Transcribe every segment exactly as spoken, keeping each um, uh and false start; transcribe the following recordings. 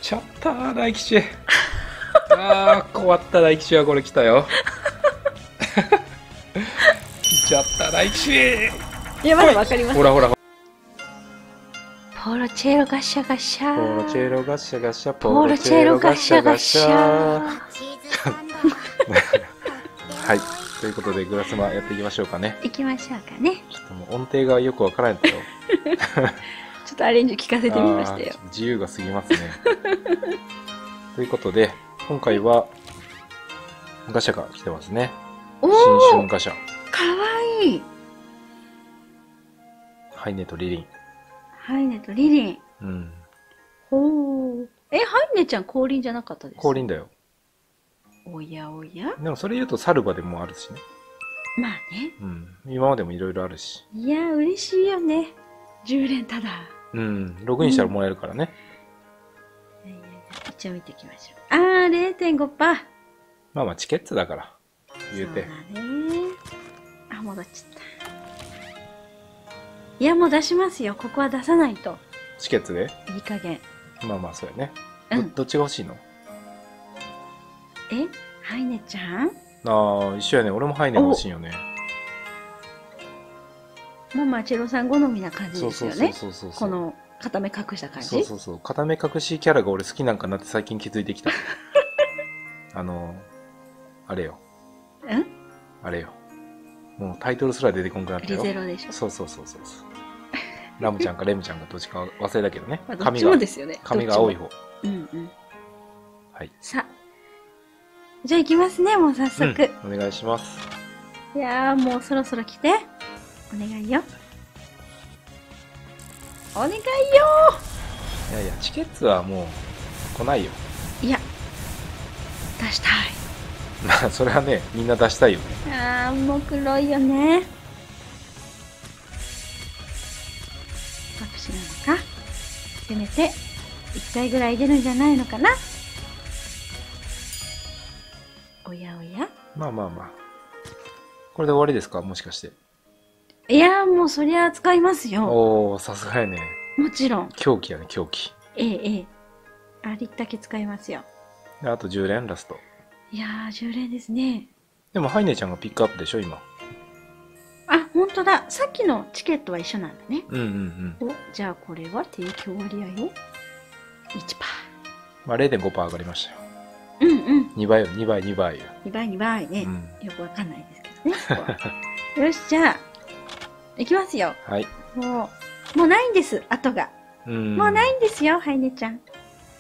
ちゃったー、大吉。あー、困った大吉はこれ来たよ。来ちゃった大吉。 いや、まだわかります。 ほらほら。 ポロチェロガシャガシャ。 ポロチェロガシャガシャ。 ポロチェロガシャガシャ。 はい。ということで、グラスマやっていきましょうかね。 いきましょうかね。 ちょっともう音程がよくわからないんだよ。 ちょっとアレンジ聞かせてみましたよ。 自由が過ぎますね。ということで、今回はガシャが来てますね。新春ガシャ。 かわいい。 ハイネとリリン。 ハイネとリリン。 うん。 ほう。え、ハイネちゃん降臨じゃなかったですか？ 降臨だよ。 おやおや。 でもそれ言うとサルバでもあるしね。 まあね。 うん。今までもいろいろあるし。 いや、嬉しいよね。じゅう連ただ。 うん。ログインしたらもらえるからね。 うん、いやいやいや、一応見ていきましょう。あー、れいてんごパーセント。 まあまあチケットだから。言うて。 そうだね。あ、戻っちゃった。いや、もう出しますよ。ここは出さないと。 チケットでいい加減。 まあまあそうやね。 うん。 ど, どっちが欲しいの？ え、ハイネちゃん？ ああ、一緒やね。俺もハイネ欲しいよね。 ママチェロさん好みな感じですよね。 そうそうそうそう。 この片目隠した感じ。 そうそうそう。片目隠しキャラが俺好きなんかなって最近気づいてきた。あのあれよ。 ん？あれよ。もうタイトルすら出てこんくなったよ。 リゼロでしょ。 そうそうそうそう。ラムちゃんかレムちゃんかどっちか忘れたけどね。 まあ、どっちもですよね。 髪が青い方。 うんうん。 はい。 さあ。じゃあ行きますね、もう早速。 うん、お願いします。 いやー、もうそろそろ来て。お願いよ。お願いよー。いやいや、チケットはもう来ないよ。 いや、出したい。 まあ、それはね、みんな出したいよね。 あー、もう黒いよね。私なのか。せめて、いっかいぐらい出るんじゃないのかな。おやおや。 まあまあまあ。これで終わりですか、もしかして。 いやー、もうそりゃ使いますよ。 おー、さすがやね。 もちろん。 狂気やね、狂気。 ええええ。ありったけ使いますよ。 であとじゅう連ラスト。 いやー、じゅう連ですね。 でもハイネちゃんがピックアップでしょ、今。 あ、ほんとだ。さっきのチケットは一緒なんだね。 うんうんうん。 お、じゃあこれは提供割合を いちパーセント。 まあ れいてんごパーセント 上がりましたよ。 うんうん。 にばいよ、にばい、にばいよ。 にばい、にばいね。 うん、 よくわかんないですけどね、ここは。よし、じゃあ、いきますよ。 はい。 もう、もうないんです、後が。 うん。 もうないんですよ、ハイネちゃん。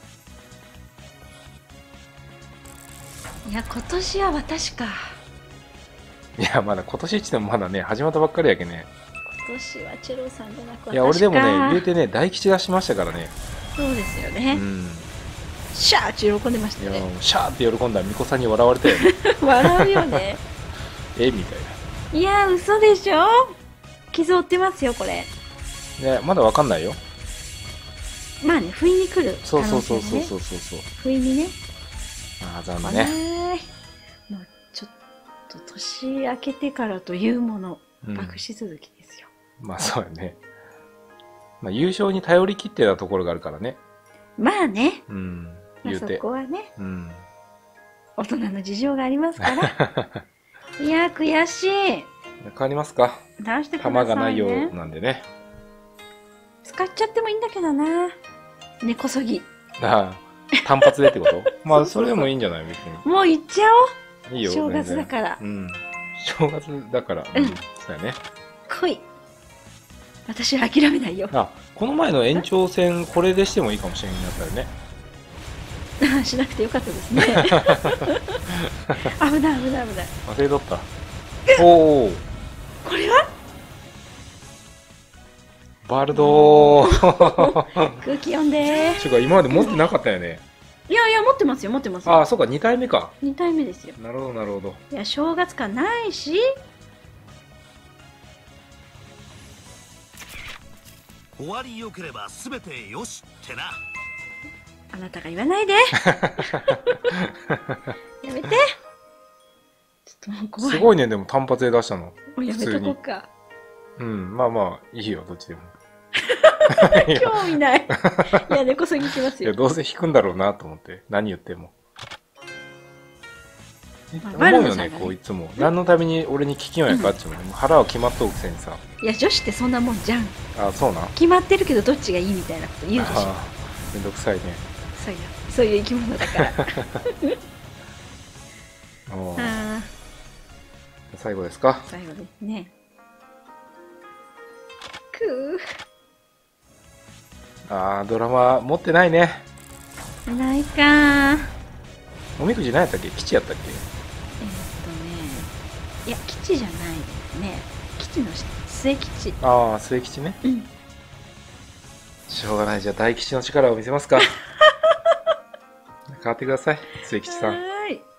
いや、今年は私か。 いや、まだ今年一年もまだね、始まったばっかりやけね。 今年はチェロさんじゃなく私か。 いや、俺でもね、言うてね、大吉出しましたからね。 そうですよね。 うん。 シャーって喜んでましたね。 いや、シャーって喜んだら巫女さんに笑われたよね。 笑うよね。 えみたいな。いや、嘘でしょ。傷負ってますよ、これ。 ね、まだわかんないよ。 まあね、不意に来る、ね。 そうそうそうそうそうそう。 不意にね。 ああ、残念ね。 もうちょっと年明けてからというもの、 うん、 爆死続きですよ。 まあそうやね。まあ優勝に頼り切ってたところがあるからね。 まあね。 うん。 言うて。まあ、そこはね。 うん。 大人の事情がありますから。いやー、悔しい。 変わりますか。 出してくださいね。 弾がないようなんでね。 使っちゃってもいいんだけどな。根こそぎ。 ああ、単発でってことまあ、それでもいいんじゃない別に。 もういっちゃおう。 いいよ。 正月だから。 うん。正月だから。 うん。 そうやね。 来い。私は諦めないよ。 あ、この前の延長戦、これでしてもいいかもしれないんだったよね。 しなくてよかったですね。危ない危ない危ない。 忘れとった。おお。 これはバルドー。 空気読んでー。 ちゅうか、今まで持ってなかったよね。 いやいや、持ってますよ、持ってますよ。 ああ、そうか、に体目か。 に体目ですよ。 なるほど、なるほど。 いや、正月感ないし。 終わりよければ全てよしってな。 あなたが言わないで。やめて。ちょっともう怖い。 すごいね、でも単発で出したの。 もうやめとこうか。 うん、まあまあ、いいよ、どっちでも。 興味ない。いや、根こそぎきますいや、 よ。 どうせ引くんだろうなと思って。何言っても。 まあ思うよね、 バルノさんがねこういつも。何のために俺に聞きようやかっても、もう腹は決まっとるくせにさ。 いや、女子ってそんなもんじゃん。 あ、そうなん。 決まってるけどどっちがいいみたいなこと言うでしょ。 あーめんどくさいね。 そうよ。そういう生き物だから。 おーあー最後ですか。 最後ですね。くあー、ドラマ持ってないね。 ー。ないかー。 おみくじ何やったっけ、基地やったっけ。 えーっとね。いや、基地じゃないですね。基地の末基地。 ああ、末吉ね。 うん。 しょうがない。じゃあ大吉の力を見せますか。変わってください、末吉さん。 はーい。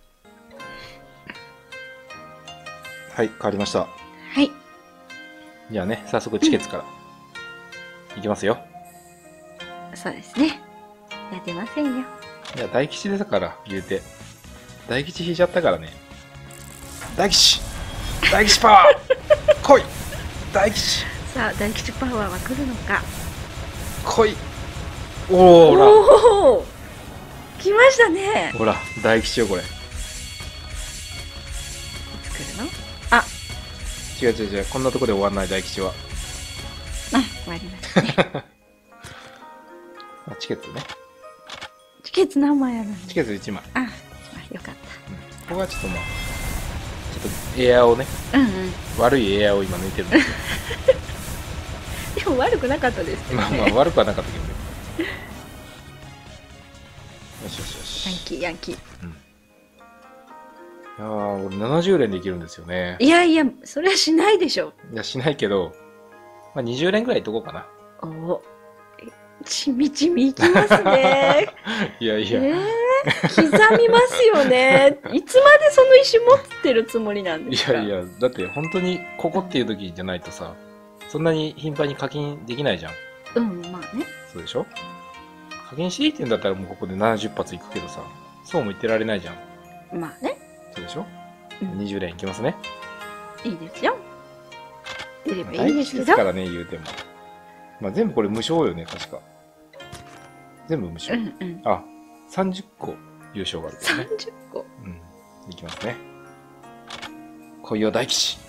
はい、変わりました。 はい。 じゃあね、早速チケットから。いきますよ。 そうですね。やってませんよ。 いや、大吉ですから、言うて。大吉引いちゃったからね。大吉大吉パワー来い大吉さあ、大吉パワーは来るのか。 来いおーほらおお来ましたね。 ほら、大吉よ、これ。 作るのあ、 違う違う違う、こんなとこで終わんない大吉は。 あ、終わりましたね。 あ、チケットね。 チケット何枚あるんチでケットいちまい。 あ、よかっうん。ここはちょっともう、ちょっとエアをね、 た。うんうん。 悪いエアを今抜いてるんですよ。 でも悪くなかったですけどね。 まあまあ、悪くはなかったけどね。よしよしよし。 ヤンキー、ヤンキー。 うん。いやー、俺ななじゅう連できるんですよね。 いやいや、それはしないでしょ。 いや、しないけど、まあ、にじゅう連ぐらいいっとこうかな。 おお。ちみちみいきますね。 いやいや、 えー、刻みますよね。いつまでその石持ってるつもりなんいですか。 やいや、だって本当にここっていう時じゃないとさ、そんなに頻繁に課金できないじゃん。 うん、まあね。 そうでしょ。課金していいって言うんだったらもうここでななじゅっ発いくけどさ、そうも言ってられないじゃん。 まあね。 そうでしょ。 うんにじゅう連いきますね。 いいですよ。出ればいい大んですけど。 吉ですからね、言うても。まあ全部これ無償よね、確か。全部無償。 うんうん。 あ、さんじゅっこ優勝があるからね。 さんじゅっこ。 うん。いきますね。来いよ、大吉。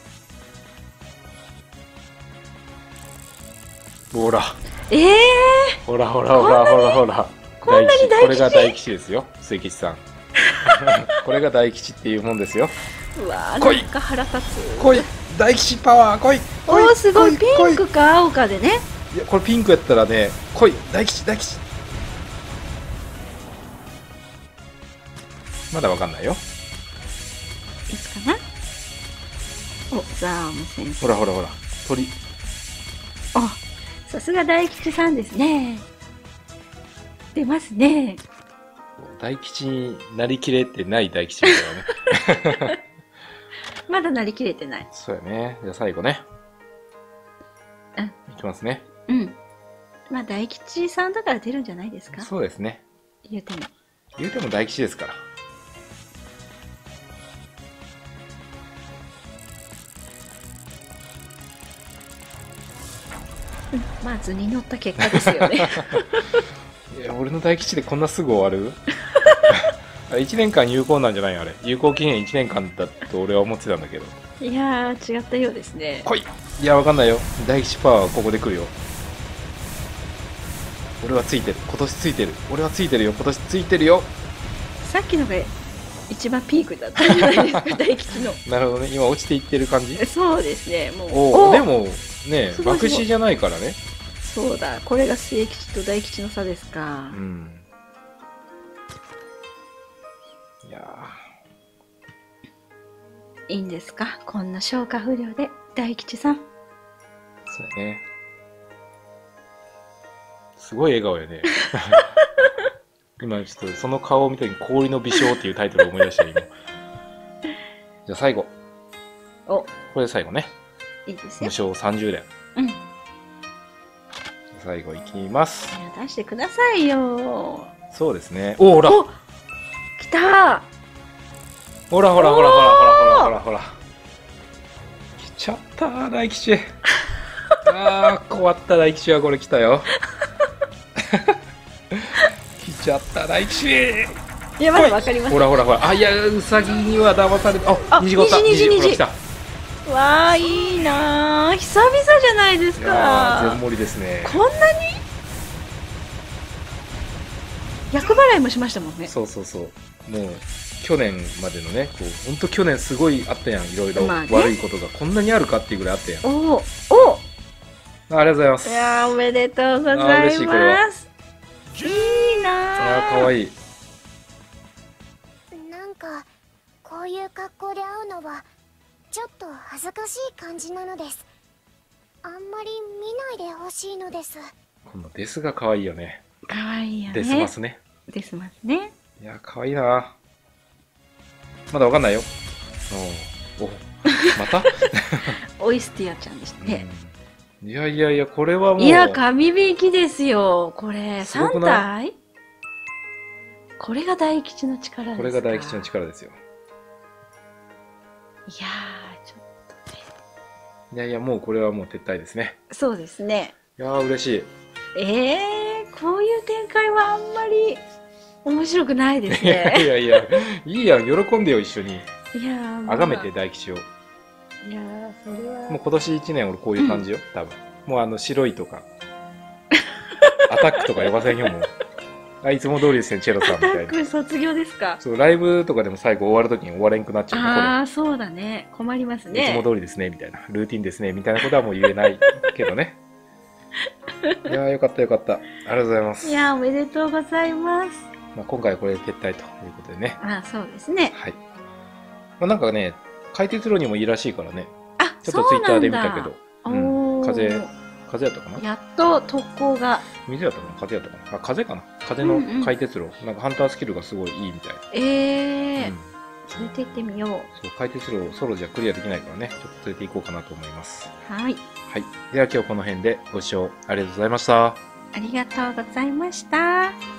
ほら。 ええほらほらほらほらほら。 こんなに大吉これが大吉ですよ、末吉さん。これが大吉っていうもんですよ。 ー、うわー、 来いなんか腹立つ。 来い大吉パワー来いお来ー、すごい。ピ来いンクか青かでね。 いや、これピンクやったらね、来い大吉大吉まだわかんないよ。 いつかな。お、ザーム先生。 ほらほらほら。鳥。 あ、さすが大吉さんですね。出ますね。 大吉になりきれてない大吉みたいなね。 まだなりきれてない。 そうやね。じゃあ最後ね。 うん。 いきますね。 うん。まあ大吉さんだから出るんじゃないですか。 そうですね。 言うても。 言うても大吉ですから。 うん、まあ図に乗った結果ですよね。 いや、俺の大吉でこんなすぐ終わるあれいちねんかん有効なんじゃないあれ。有効期限いちねんかんだと俺は思ってたんだけど。 いやー、違ったようですね。 来いいや、わかんないよ。大吉パワーはここで来るよ。俺はついてる。今年ついてる。俺はついてるよ。今年ついてるよ。 さっきのが一番ピークだったんじゃないですか、大吉の。 なるほどね。今落ちていってる感じ。 そうですね、もう。 おお、でもね、 すごいすごい爆死じゃないからね。 そうだ、これが末吉と大吉の差ですか。 うん。いやいいんですか、こんな消化不良で大吉さん。 ー、そうやね。すごい笑顔やね。今ちょっとその顔を見た時に氷の微笑っていうタイトルを思い出した今。じゃあ最後。 お、 これ最後ね。 いいです無よ。 償さんじゅう連。 うん。い最後いきます。 や、出してくださいよ。 そうですね。おほらお、来た。 ほらほらほらほらほらほらほらほら。来ちゃったー、大吉。 あー、困った大吉はこれ来たよ。来ちゃった大吉。 いや、まだわかります。 ほらほらほら、あ、いや、うさぎには騙された。あ、 あ虹ごった。 虹虹虹ほら来た。 わあ、いいなー。久々じゃないですいやー、全か。 盛りですね。 こんなに厄払いもしましたもんね。 そうそうそう。もう去年までのね、こう本当去年すごいあったやん、いろいろまあね悪いことがこんなにあるかっていうぐらいあったやん。 おお、おありがとうございます。 いやー、おめでとうござあー嬉いしいこれはます。いいなー。 あー、かわいい。 なんかこういう格好で会うのはちょっと恥ずかしい感じなのです。あんまり見ないでほしいのです。 このデスがかわいいよね。 かわいいよね。 デスマスね。 デスマスね。 いや、かわいいな。まだわかんないよ。おお、またオイスティアちゃんでしたね。 うん、いやいやいや、これはもう。 いや、神引きですよ。これ、3 すごくない体これが大吉の力ですか。 これが大吉の力ですよ。 いやー、ちょっとね。 いやいや、もうこれはもう撤退ですね。 そうですね。 いやー、嬉しい。 えー、こういう展開はあんまり面白くないですいやいね。 やいや、いいやん、喜んでよ、一緒に。 いやー、まああがめて大吉を。 いやー、それは。 もう今年いちねん俺こういう感じよ、多分。もうあの白いとか、アタックとか呼ばせんよ、もう。あ、いつも通りですね、チェロさんみタたいな。 ック卒業ですか。 そう、ライブとかでも最後終わるときに終われんくなっちゃうああ、そうだね。困りますこれ。いつもね。 通りですね、みたいな。ルーティンですね、みたいなことはもう言えないけどね。いやー、よかったよかった。ありがとうございます。 いやー、おめでとうございます。 まあ、今回はこれで撤退ということでね。 あー、そうですね。 はい。まあ、なんかね、海鉄路にもいいらしいからね。 あ、 ちょっとツイッターで見たけど。 そううなんだ。 ん、風お、ー風やったかなやっと特攻が。 水やったかな風やったかなあ、風かな風の海鉄路、なんかハンタースキルがすごいいいみたい。 ええー、 うん。 連れて行ってみよう。 そう、海鉄路ソロじゃクリアできないからね、ちょっと連れて行こうかなと思います。 はい。 はい。では今日この辺でご視聴ありがとうございました。 ありがとうございました。